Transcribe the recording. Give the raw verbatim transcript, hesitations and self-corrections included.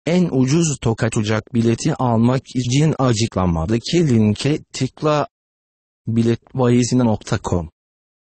En ucuz Tokat uçak bileti almak için açıklamadaki linke tıkla. bilet valizi nokta com